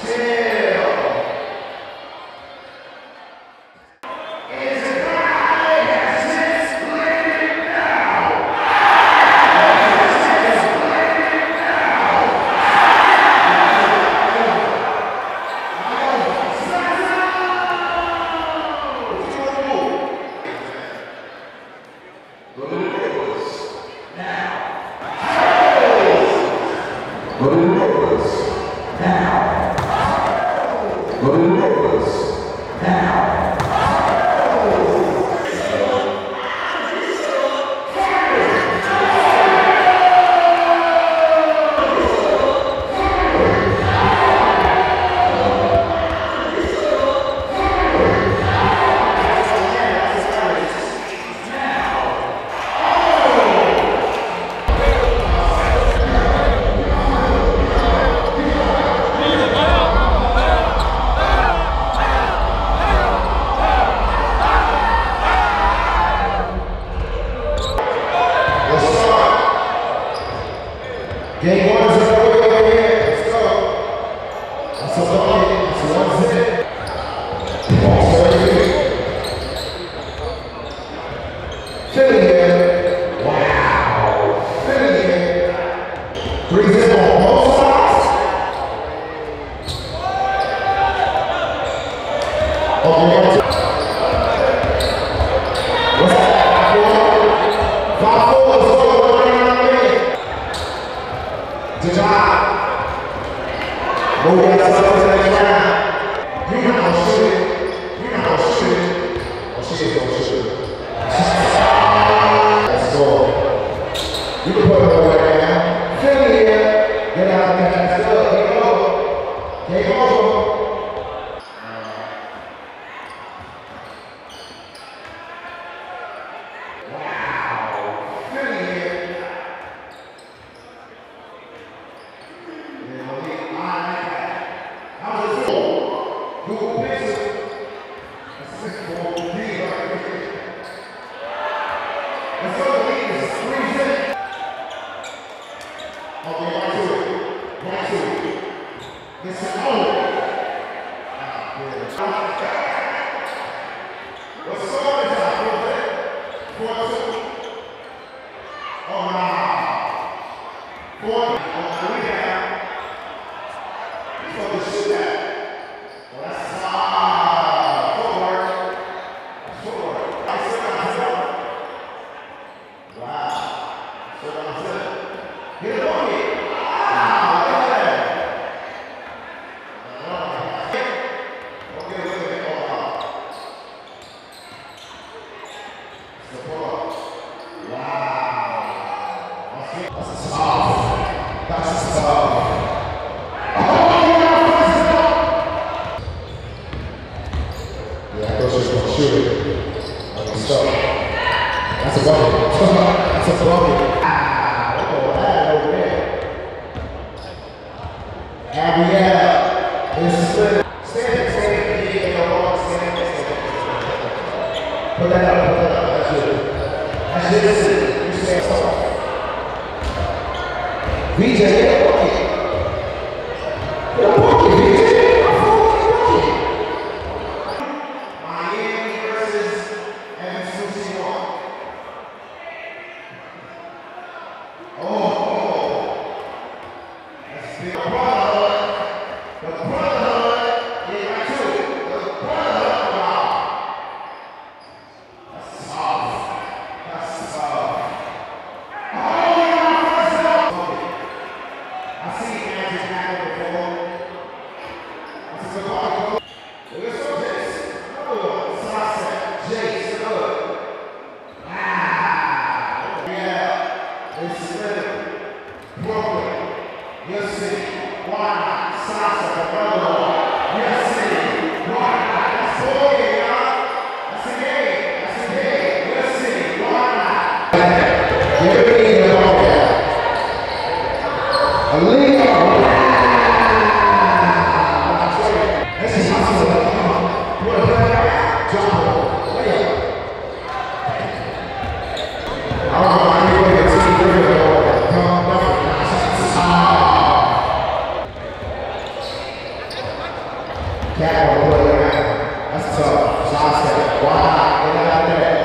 Game one is over here. Let's go. That's a bucket. That's 1-0. Ball serving. Philly here. Wow. Philly here. 3-0 on both sides. Okay. What's that? 5-4. Let's go. Good job. Move that up to the next round. You know how to shoot it. You know how to shoot it. Oh, shit, don't shoot it. Let's go. You can put it away now. Philly here. Get out of there. That's good. Game over. Game over. Wow. Philly here. That's a bucket. That's a bucket. Over there. Gabrielle is split. Stand. Put that up. That's it. You stand up. VJ, get a bucket. Get a bucket, VJ. Cat on the play right now. That's tough. Shot step. Wow. Get out of there.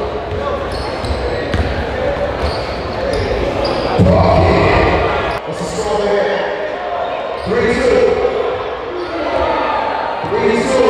What's the score there? 3-2. 3-2.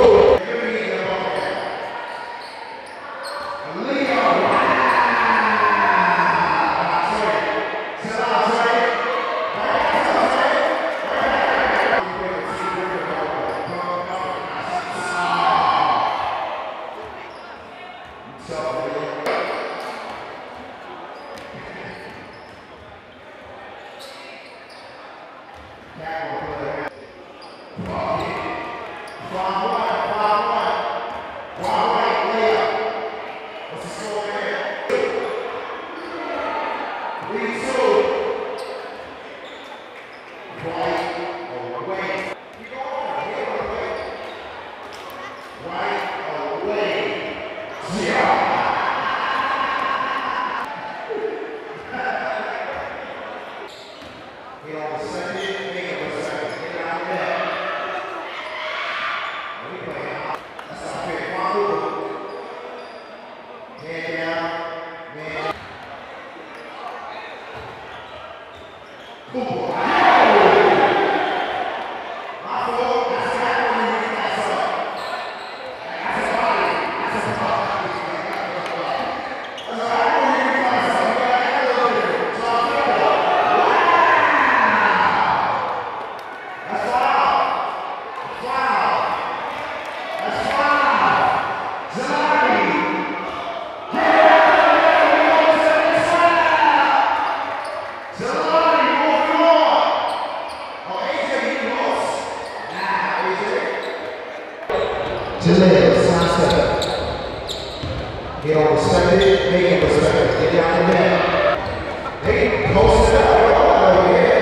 Jalil, side step. He don't respect it, make him respect it. Get down in there. They post it out over here.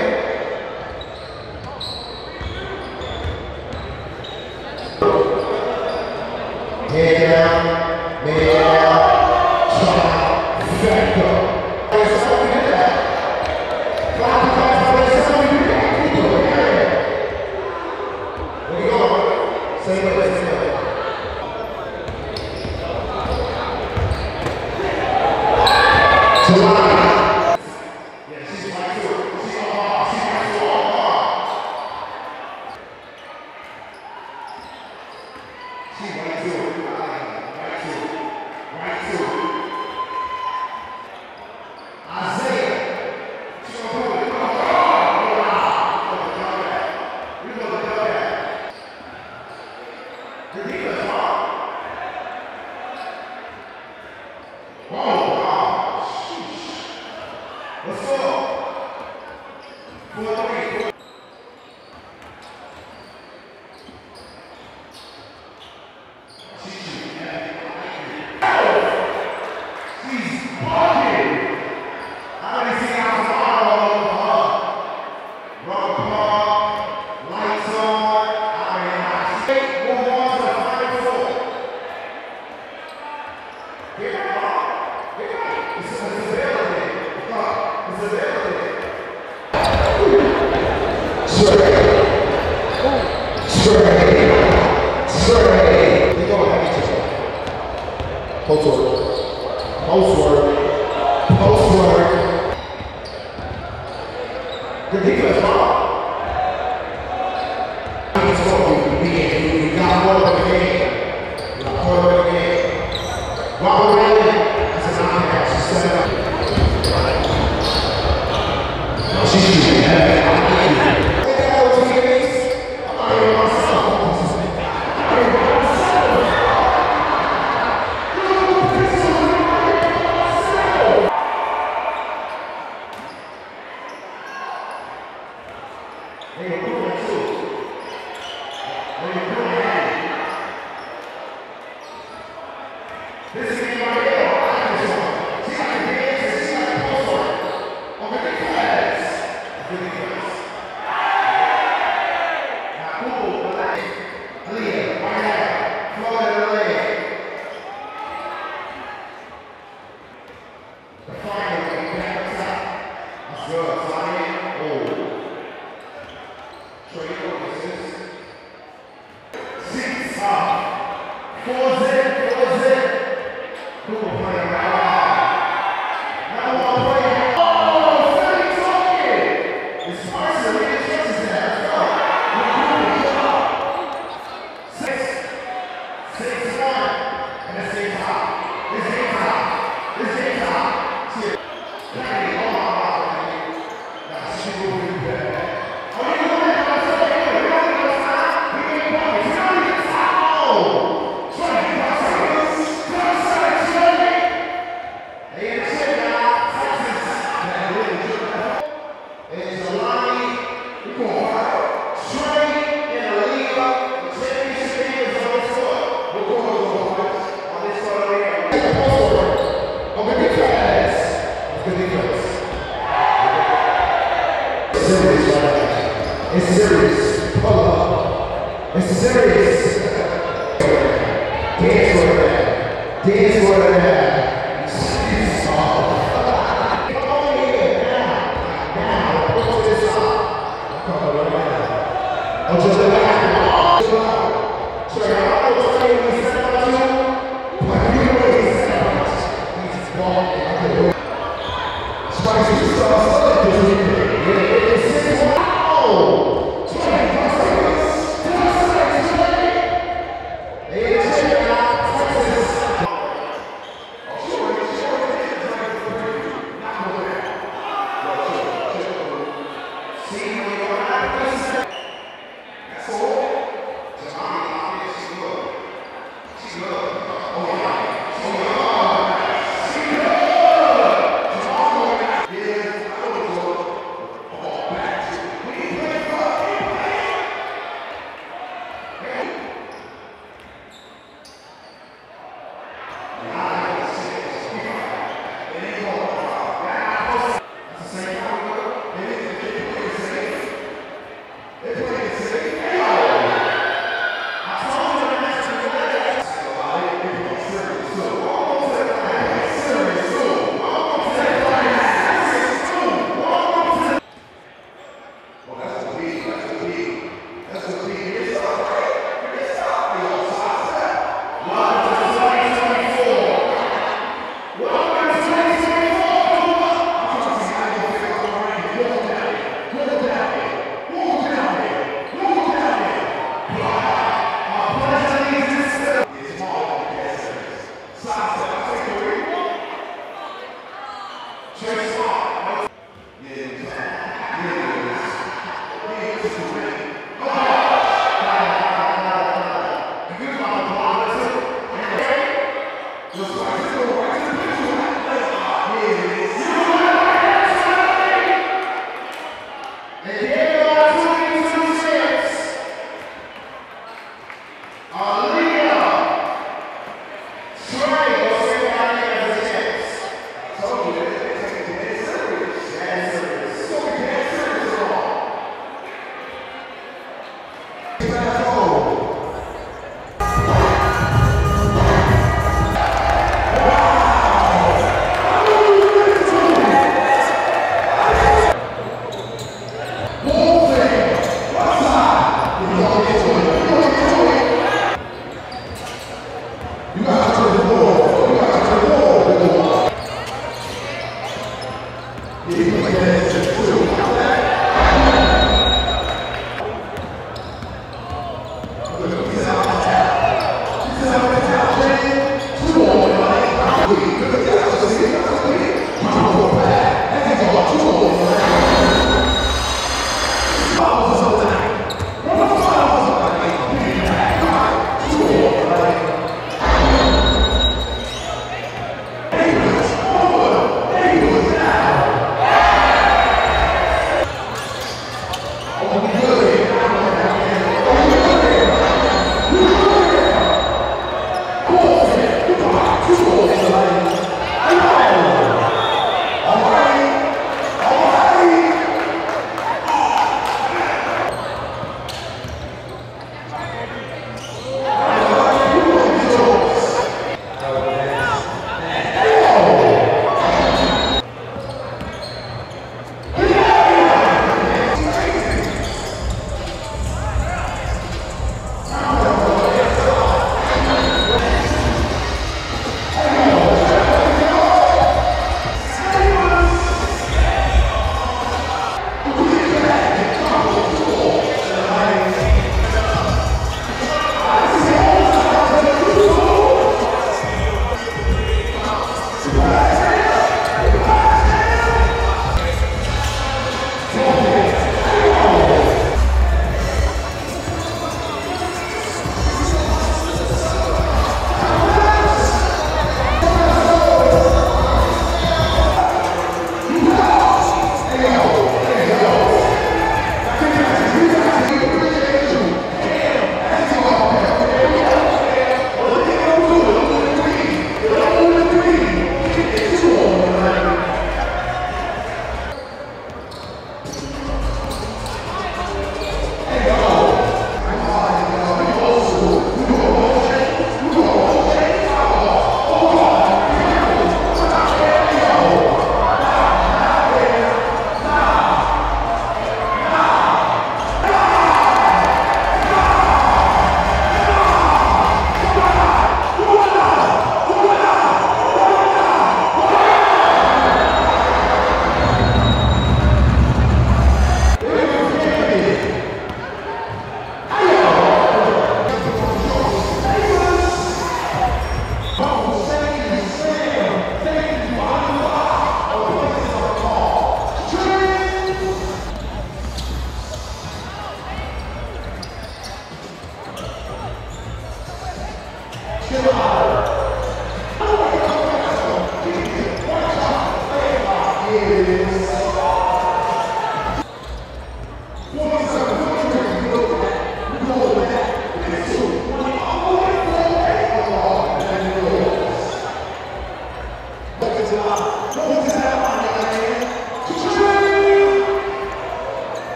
Head down, man down, try, back up. There's something to that. There's something to that. Where you going? Same way, same way. It's serious. Pull up. It's serious. Dance for that. Dance for that. Come on here. Now. Go to this side. Come on right now. I'll just let That's all. Jalil Aaliyah Chavez. July.